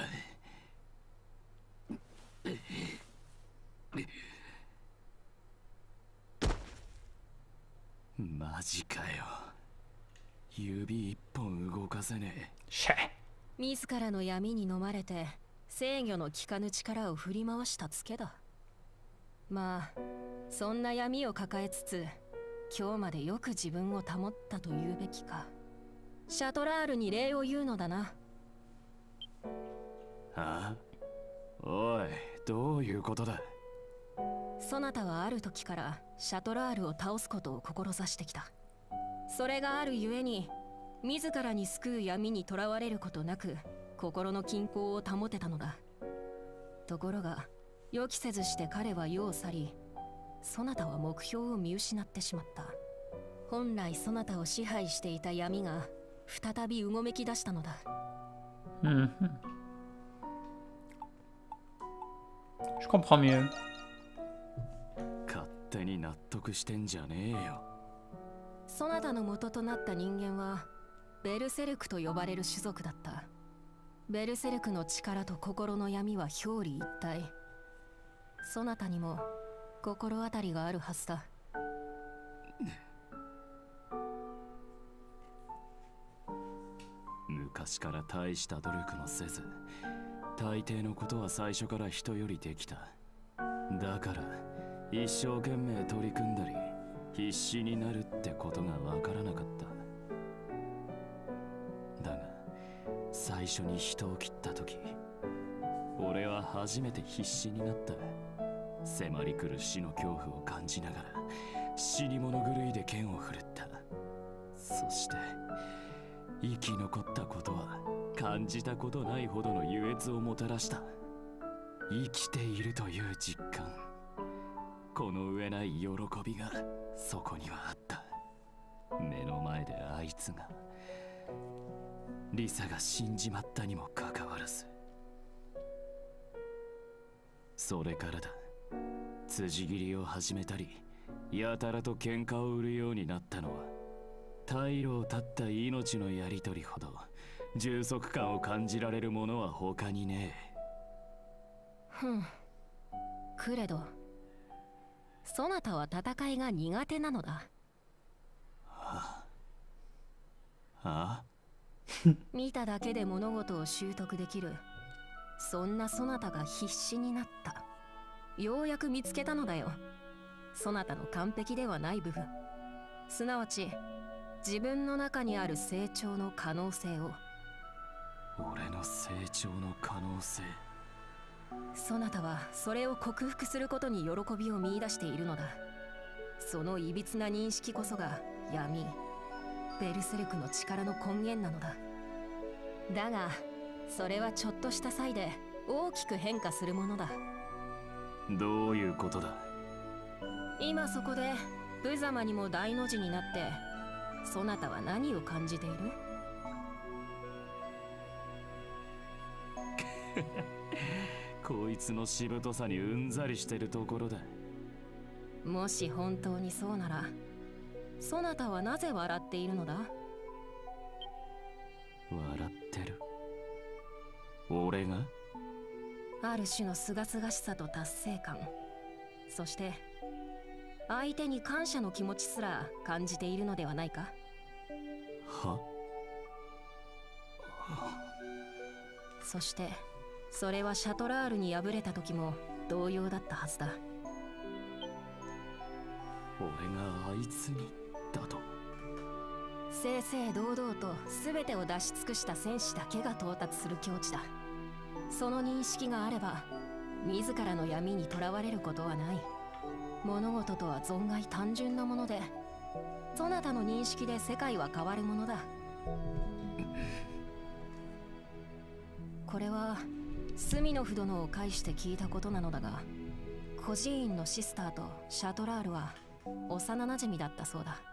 マジかよ。指一本動かせねえ。 シャッ。 自らの闇に飲まれて制御の効かぬ力を振り回したツケだ。まあそんな闇を抱えつつ今日までよく自分を保ったと言うべきか。シャトラールに礼を言うのだな。 ああ、おい、どういうことだ？ そなたはある時からシャトラールを倒すことを志してきた。それがあるゆえに自らに救う闇にとらわれることなく心の均衡を保てたのだ。ところが予期せずして彼は世を去り、そなたは目標を見失ってしまった。本来そなたを支配していた闇が再びうごめき出したのだ。 うん。Je comprends mieux. 勝手に納得してんじゃねえよ。 そなたの元となった人間はベルセルクと呼ばれる種族だった。ベルセルクの力と心の闇は表裏一体。そなたにも心当たりがあるはずだ。 昔から大した努力もせず、大抵のことは最初から人よりできた。だから一生懸命取り組んだり必死になるってことがわからなかった。だが最初に人を切った時、俺は初めて必死になった。迫り来る死の恐怖を感じながら死に物狂いで剣を振るった。そして生き残ったことは感じたことないほどの優越をもたらした。生きているという実感、この上ない喜びがそこにはあった。目の前であいつが、リサが死んじまったにもかかわらず。それからだ、辻斬りを始めたりやたらと喧嘩を売るようになったのは、退路を断った命のやり取りほど充足感を感じられるものは他にねえ。 ふん、クレド、そなたは戦いが苦手なのだ。 はあ、はあ、 見ただけで物事を習得できる、そんなそなたが必死になった。ようやく見つけたのだよ、そなたの完璧ではない部分、すなわち自分の中にある成長の可能性を。 俺の成長の可能性。 そなたはそれを克服することに喜びを見出しているのだ。そのいびつな認識こそが闇、ベルセルクの力の根源なのだ。だがそれはちょっとした際で大きく変化するものだ。 どういうことだ？ 今そこで無様にも大の字になってそなたは何を感じている？ こいつのしぶとさにうんざりしてるところだ。 もし本当にそうなら、そなたはなぜ笑っているのだ？ 笑ってる？俺が？ ある種の清々しさと達成感、そして相手に感謝の気持ちすら感じているのではないか？ は？ そしてそれはシャトラールに敗れた時も同様だったはずだ。 俺があいつにだと。 正々堂々と全てを出し尽くした戦士だけが到達する境地だ。その認識があれば自らの闇にとらわれることはない。物事とは存外単純なもので、そなたの認識で世界は変わるものだ。これはスミノフ殿を介して聞いたことなのだが、孤児院のシスターとシャトラールは幼なじみだったそうだ。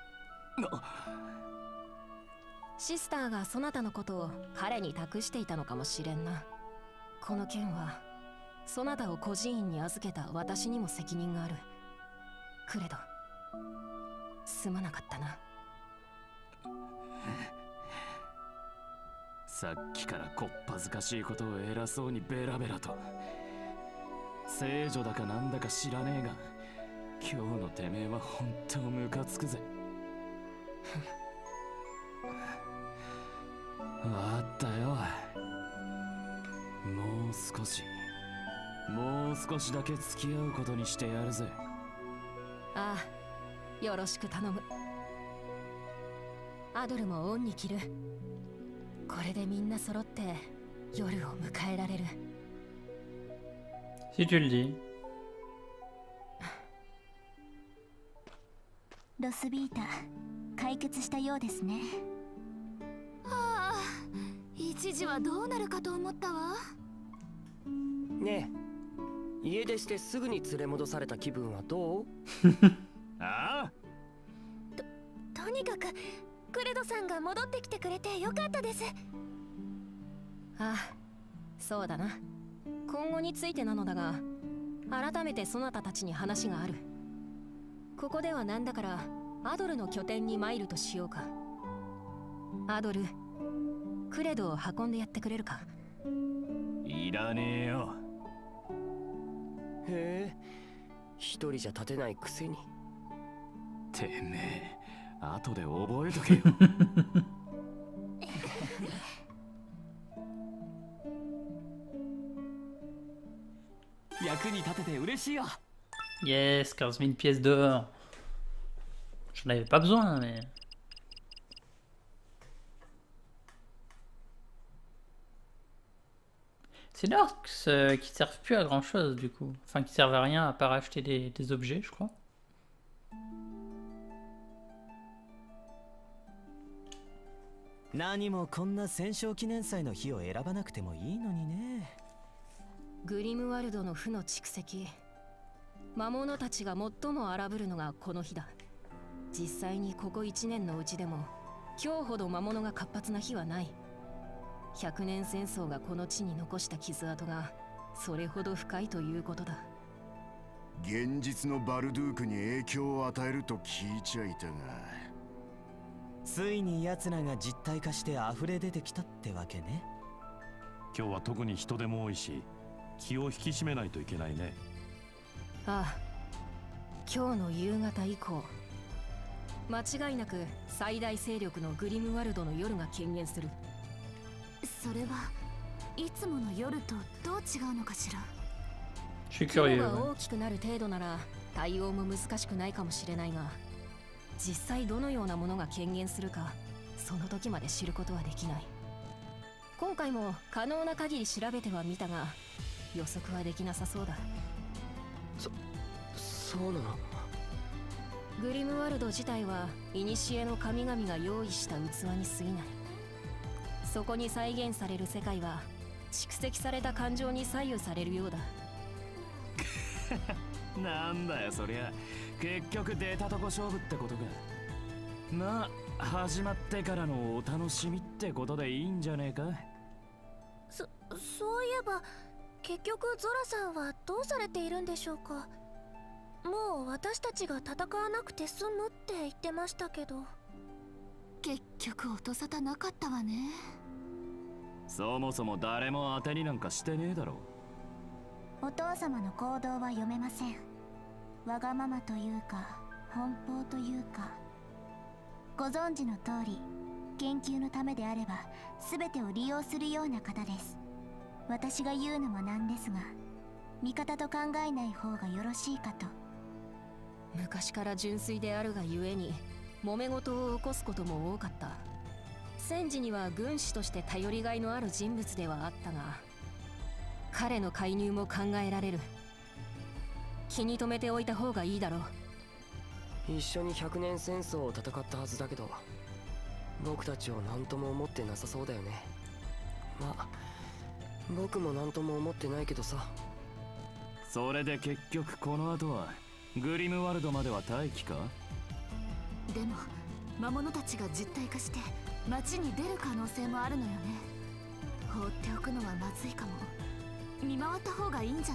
シスターがそなたのことを彼に託していたのかもしれんな。この件はそなたを孤児院に預けた私にも責任がある。くれどすまなかったな。 さっきからこっぱずかしいことを偉そうにベラベラと。聖女だかなんだか知らねえが、今日のてめえは本当ムカつくぜ。わかったよ。もう少しもう少しだけ付き合うことにしてやるぜ。 ああ、よろしく頼む。アドルも恩に着る。これでみんな揃って夜を迎えられる。 Si tu le dis. ロスビータ、解決したようですね。はあ、一時はどうなるかと思ったわ。 ねえ、家出してすぐに連れ戻された気分はどう？ ああ、 と、とにかくクレドさんが戻ってきてくれてよかったです。 ああ、そうだな。今後についてなのだが、改めてそなたたちに話がある。ここではなんだからアドルの拠点に参るとしようか。アドル、クレドを運んでやってくれるか。 いらねえよ。 へえ、一人じゃ立てないくせに。 てめえ、後で覚えとけよ。 役に立てて嬉しいよ。 Yes, quinze mille pièces d'or. J'en avais pas besoin, mais... C'est des orques euh, qui servent plus à grand chose du coup. Enfin, qui servent à rien à part acheter des, des objets, je crois. 何もこんな戦勝記念祭の日を選ばなくてもいいのにね。 グリムワルドの負の蓄積、魔物たちが最も荒ぶるのがこの日だ。実際にここいちねんのうちでも今日ほど魔物が活発な日はない。百年戦争がこの地に残した傷跡がそれほど深いということだ。 現実のバルドゥークに影響を与えると聞いちゃいたが、 ついに奴らが実体化して溢れ出てきたってわけね。 今日は特に人手も多いし、気を引き締めないといけないね。 ああ、今日の夕方以降、間違いなく最大勢力のグリムワルドの夜が顕現する。 それはいつもの夜とどう違うのかしら。 Je suis 規 curieux. 模が Ouais. 大きくなる程度なら対応も難しくないかもしれないが、実際どのようなものが顕現するかその時まで知ることはできない。今回も可能な限り調べてはみたが予測はできなさそうだ。 そそうなの？ グリムワルド自体は古の神々が用意した器に過ぎない。そこに再現される世界は蓄積された感情に左右されるようだ。 なんだよそりゃ、結局出たとこ勝負ってことか。まあ始まってからのお楽しみってことでいいんじゃねえか。 そ、そういえば結局ゾラさんはどうされているんでしょうか。もう私たちが戦わなくて済むって言ってましたけど。結局音沙汰なかったわね。 そもそも誰も当てになんかしてねえだろ。 お父様の行動は読めません。わがままというか奔放というか。ご存知の通り研究のためであれば全てを利用するような方です。 私が言うのもなんですが、味方と考えない方がよろしいかと。 昔から純粋であるがゆえに揉め事を起こすことも多かった。戦時には軍師として頼りがいのある人物ではあったが、彼の介入も考えられる。気に留めておいた方がいいだろう。 一緒に百年戦争を戦ったはずだけど、僕たちを何とも思ってなさそうだよね。まあ僕も何とも思ってないけどさ。 それで結局この後はグリムワルドまでは待機か？ でも魔物たちが実体化して街に出る可能性もあるのよね。放っておくのはまずいかも。見回った方がいいんじゃない？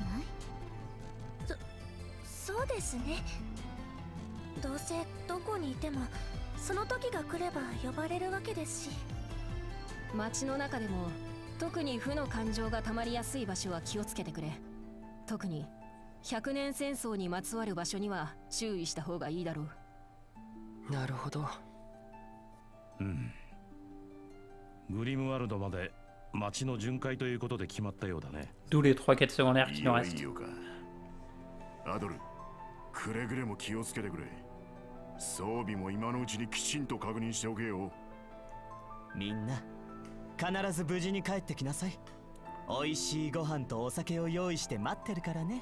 そそうですね。どうせどこにいてもその時が来れば呼ばれるわけですし。 街の中でも特に負の感情が溜まりやすい場所は気をつけてくれ。特に百年戦争にまつわる場所には注意した方がいいだろう。なるほど。 うん。グリムワルドまで街の巡回ということで決まったようだね。 D'où les trois quêtes secondaires qui nous restent. いよいよか。アドル、くれぐれも気をつけてくれ。装備も今のうちにきちんと確認しておけよ。 みんな必ず無事に帰ってきなさい。美味しいご飯とお酒を用意して待ってるからね。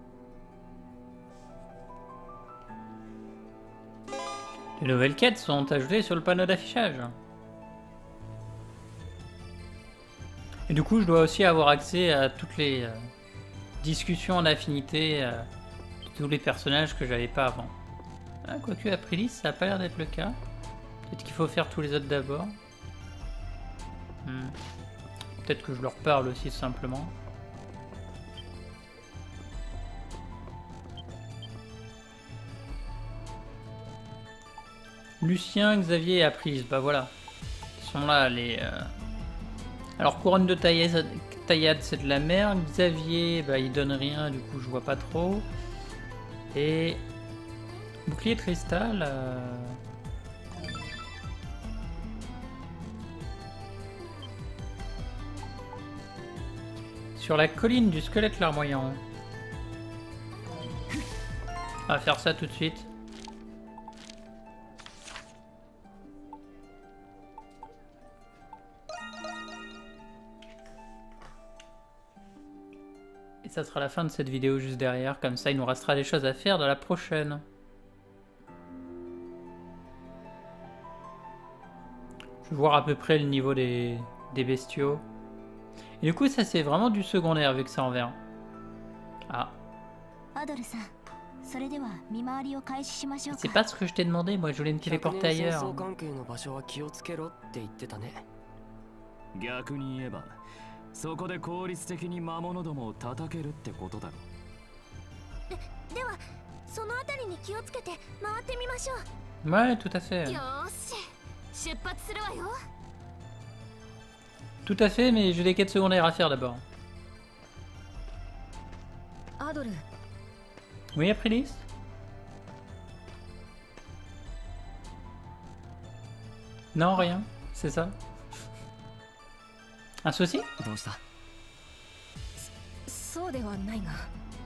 Les nouvelles quêtes sont ajoutées sur le panneau d'affichage. Et du coup, je dois aussi avoir accès à toutes les euh, discussions en affinité euh, de tous les personnages que j'avais pas avant. Ah, quoique Aprilis, ça a pas l'air d'être le cas. Peut-être qu'il faut faire tous les autres d'abord. Hmm. Peut-être que je leur parle aussi simplement. Lucien, Xavier et Aprilis, bah voilà. Ils sont là les... Euh... Alors couronne de taillade, taillade c'est de la merde. Xavier, bah il donne rien, du coup je vois pas trop. Et... Bouclier de cristal... Euh... Sur la colline du squelette larmoyant. On va faire ça tout de suite. Et ça sera la fin de cette vidéo juste derrière. Comme ça, il nous restera des choses à faire dans la prochaine. Je vais voir à peu près le niveau des, des bestiaux. Et du coup, ça c'est vraiment du secondaire vu que c'est en vert. Ah. C'est pas ce que je t'ai demandé, moi je voulais me téléporter ailleurs. 逆に言えば、そこで効率的に魔物どもを叩けるってことだろ。 で、では、そのあたりに気をつけて回ってみましょう。 Ouais, tout à fait. よし、出発するわよ。 Tout à fait, mais j'ai des quêtes secondaires à faire d'abord. Adol. Oui, Aprilis? Non, rien, c'est ça. Un souci? どうした？ そうではないが、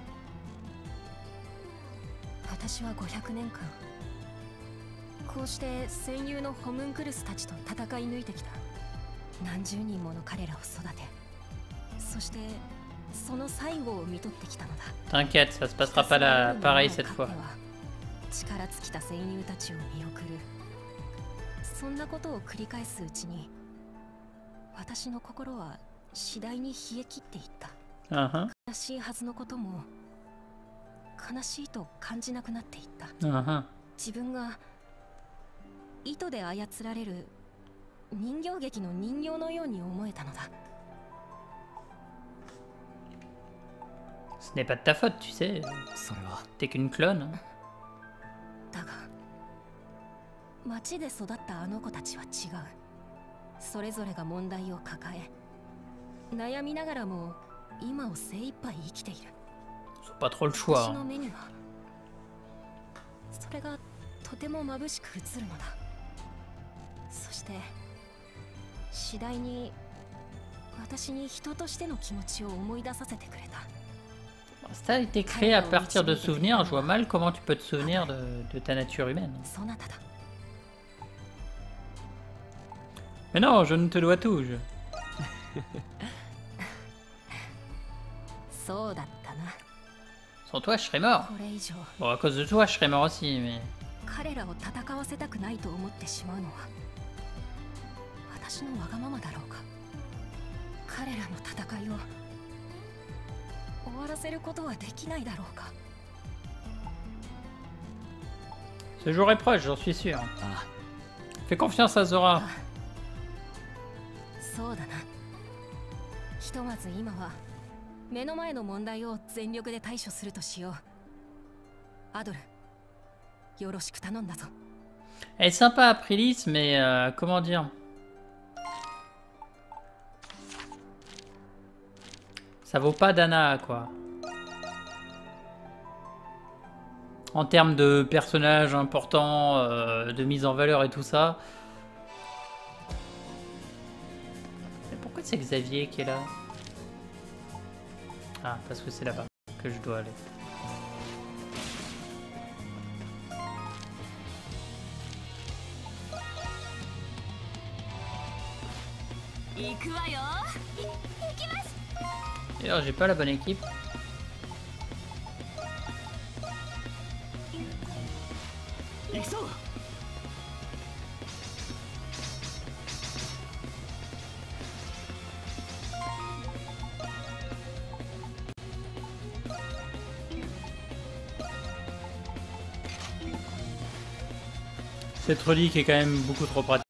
私はごひゃくねんかんこうして戦友のホムンクルスたちと戦い抜いてきた。何十人もの彼らを育て、そしてその最後を見とってきたのだ。 T'inquiète, ça se passera pas là, pareil cette fois. 力尽きた戦友たちを見送る。そんなことを繰り返すうちに、私の心は次第に冷え切っていった。 Uh-huh. 悲しいはずのことも悲しいと感じなくなっていった。 Uh-huh. 自分が糸で操られる人形劇の人形のように思えたのだ。 Ce n'est pas de ta faute, tu sais. T'es qu'une clone. だが、町で育ったあの子たちは違う。それぞれが問題を抱え、悩みながらも今を精一杯生きている。 C'est pas trop le choix. 私の目には、それがとても眩しく映るのだ。そして次第に私に人としての気持ちを思い出させてくれた。 Ça a été créé à partir de souvenirs. Je vois mal comment tu peux te souvenir de, de ta nature humaine. Mais non, je ne te dois tout. Je... Sans toi, je serais mort. Bon, à cause de toi, je serais mort aussi, mais... Ce jour est proche, j'en suis sûr. Fais confiance à Zora. Elle est sympa Aprilis, mais euh, comment dire? Ça vaut pas Dana, quoi. En termes de personnages importants, euh, de mise en valeur et tout ça. Mais pourquoi c'est Xavier qui est là? Ah, parce que c'est là-bas que je dois aller. Et alors, j'ai pas la bonne équipe. Cette relique est quand même beaucoup trop pratique.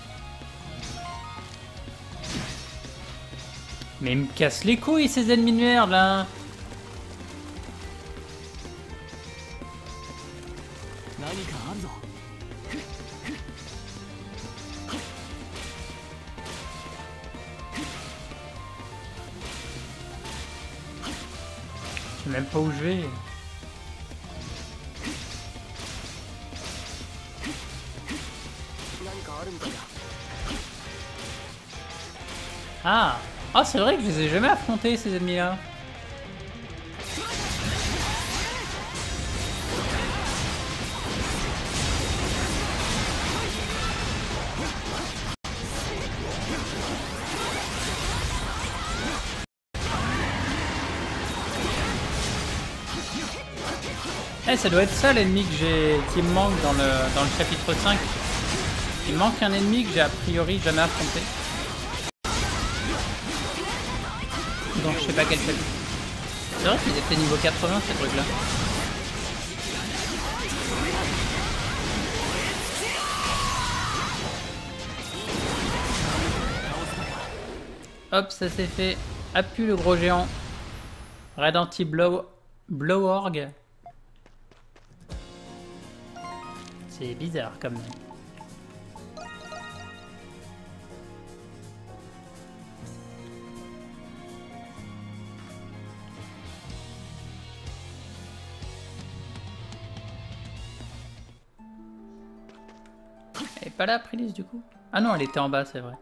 Mais il me casse les couilles ces ennemis de merde là. Je sais même pas où je vais. Ah, ah c'est vrai que je les ai jamais affrontés ces ennemis là. Eh, ça doit être ça l'ennemi que j'ai qui me manque dans le dans le chapitre cinq. Il manque un ennemi que j'ai a priori jamais affronté. Donc je sais pas quel chapitre. C'est vrai qu'ils étaient niveau quatre-vingts ces trucs là. Hop, ça c'est fait. Appuie le gros géant. Red anti-blow Bloworg. C'est bizarre comme nom. Elle est pas là, Aprilis, du coup? Ah non, elle était en bas, c'est vrai.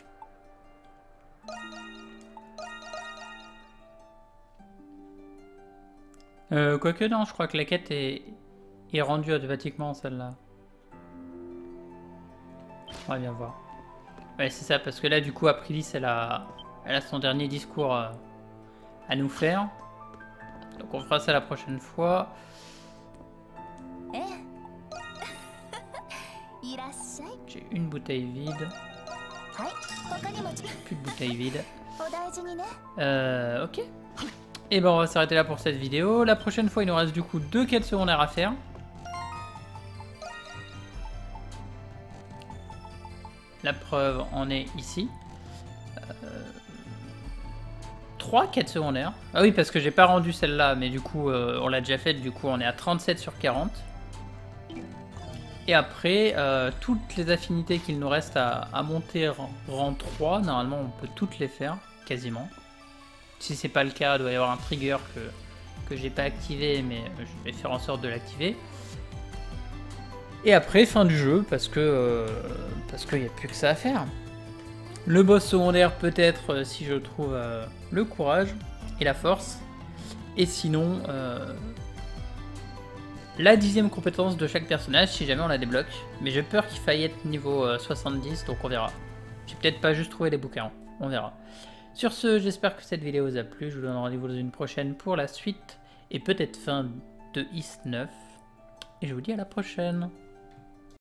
Euh, quoique non, je crois que la quête est, est rendue automatiquement, celle-là. On va bien voir. Ouais, c'est ça, parce que là, du coup, Aprilis, elle a, elle a son dernier discours à, à nous faire. Donc on fera ça la prochaine fois. J'ai une bouteille vide. Plus de bouteille vide. Euh, ok. Et ben on va s'arrêter là pour cette vidéo. La prochaine fois, il nous reste du coup deux quêtes secondaires à faire. La preuve en est ici. Euh, trois quêtes secondaires. Ah oui, parce que j'ai pas rendu celle-là, mais du coup, euh, on l'a déjà faite. Du coup, on est à trente-sept sur quarante. Et après, euh, toutes les affinités qu'il nous reste à, à monter rang, rang trois, normalement on peut toutes les faire, quasiment. Si c'est pas le cas, il doit y avoir un trigger que, que j'ai pas activé, mais je vais faire en sorte de l'activer. Et après, fin du jeu, parce que euh, parce qu'il n'y a plus que ça à faire. Le boss secondaire peut-être euh, si je trouve euh, le courage et la force. Et sinon, euh, la dixième compétence de chaque personnage si jamais on la débloque. Mais j'ai peur qu'il faille être niveau euh, soixante-dix, donc on verra. J'ai peut-être pas juste trouvé les bouquins, on verra. Sur ce, j'espère que cette vidéo vous a plu. Je vous donne rendez-vous dans une prochaine pour la suite. Et peut-être fin de Ys neuf. Et je vous dis à la prochaine.